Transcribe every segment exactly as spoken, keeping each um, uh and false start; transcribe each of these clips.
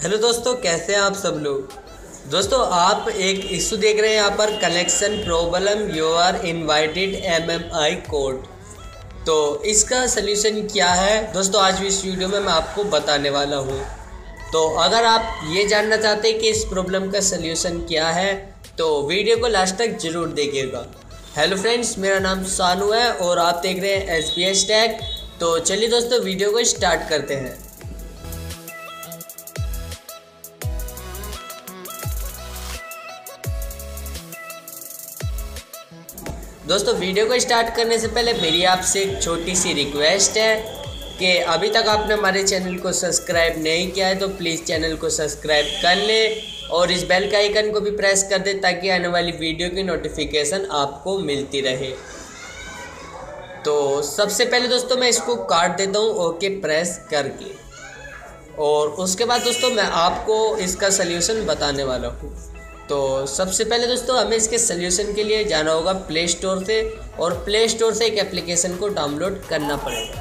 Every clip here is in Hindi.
हेलो दोस्तों, कैसे हैं आप सब लोग। दोस्तों, आप एक इशू देख रहे हैं यहाँ पर, connection problem you are invited M M I code. तो इसका सल्यूशन क्या है दोस्तों, आज भी इस वीडियो में मैं आपको बताने वाला हूँ। तो अगर आप ये जानना चाहते हैं कि इस प्रॉब्लम का सल्यूशन क्या है तो वीडियो को लास्ट तक ज़रूर देखिएगा। हेलो फ्रेंड्स, मेरा नाम सानू है और आप देख रहे हैं एस बी एस टेक। तो चलिए दोस्तों, वीडियो को स्टार्ट करते हैं। दोस्तों, वीडियो को स्टार्ट करने से पहले मेरी आपसे एक छोटी सी रिक्वेस्ट है कि अभी तक आपने हमारे चैनल को सब्सक्राइब नहीं किया है तो प्लीज़ चैनल को सब्सक्राइब कर लें और इस बेल का आइकन को भी प्रेस कर दें ताकि आने वाली वीडियो की नोटिफिकेशन आपको मिलती रहे। तो सबसे पहले दोस्तों मैं इसको काट देता हूँ ओके प्रेस करके, और उसके बाद दोस्तों मैं आपको इसका सल्यूशन बताने वाला हूँ। तो सबसे पहले दोस्तों हमें इसके सल्यूशन के लिए जाना होगा प्ले स्टोर से, और प्ले स्टोर से एक एप्लीकेशन को डाउनलोड करना पड़ेगा।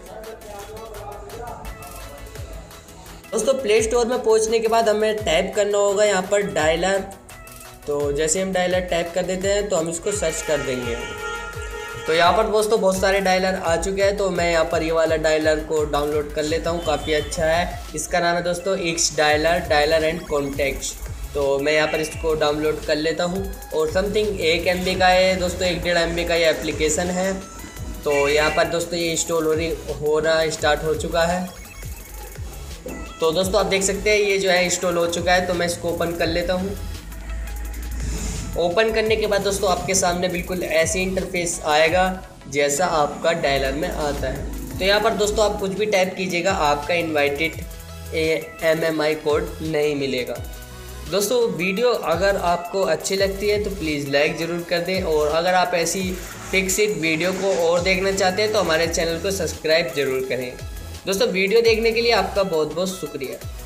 दोस्तों प्ले स्टोर में पहुंचने के बाद हमें टाइप करना होगा यहाँ पर डायलर। तो जैसे हम डायलर टाइप कर देते हैं तो हम इसको सर्च कर देंगे। तो यहाँ पर दोस्तों बहुत सारे डायलर आ चुके हैं, तो मैं यहाँ पर ये वाला डायलर को डाउनलोड कर लेता हूँ। काफ़ी अच्छा है, इसका नाम है दोस्तों X dialer dialer and contacts. तो मैं यहाँ पर इसको डाउनलोड कर लेता हूँ और समथिंग एक एम बी का है दोस्तों, एक डेढ़ एम बी का ये एप्लीकेशन है। तो यहाँ पर दोस्तों ये इंस्टॉल हो रही हो रहा स्टार्ट हो चुका है। तो दोस्तों आप देख सकते हैं ये जो है इंस्टॉल हो चुका है। तो मैं इसको ओपन कर लेता हूँ। ओपन करने के बाद दोस्तों आपके सामने बिल्कुल ऐसे इंटरफेस आएगा जैसा आपका डायलर में आता है। तो यहाँ पर दोस्तों आप कुछ भी टाइप कीजिएगा, आपका invited M M I code नहीं मिलेगा। दोस्तों वीडियो अगर आपको अच्छी लगती है तो प्लीज़ लाइक ज़रूर कर दें, और अगर आप ऐसी फिक्सिड वीडियो को और देखना चाहते हैं तो हमारे चैनल को सब्सक्राइब ज़रूर करें। दोस्तों वीडियो देखने के लिए आपका बहुत बहुत शुक्रिया।